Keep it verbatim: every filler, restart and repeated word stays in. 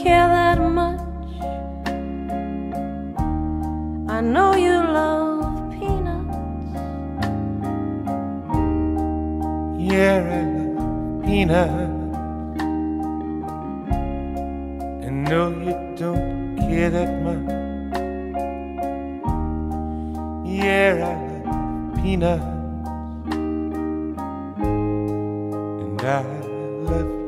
care that much. I know you love peanuts. Yeah, I love peanuts. I know you don't care that much. Yeah, I love peanuts. And I love you.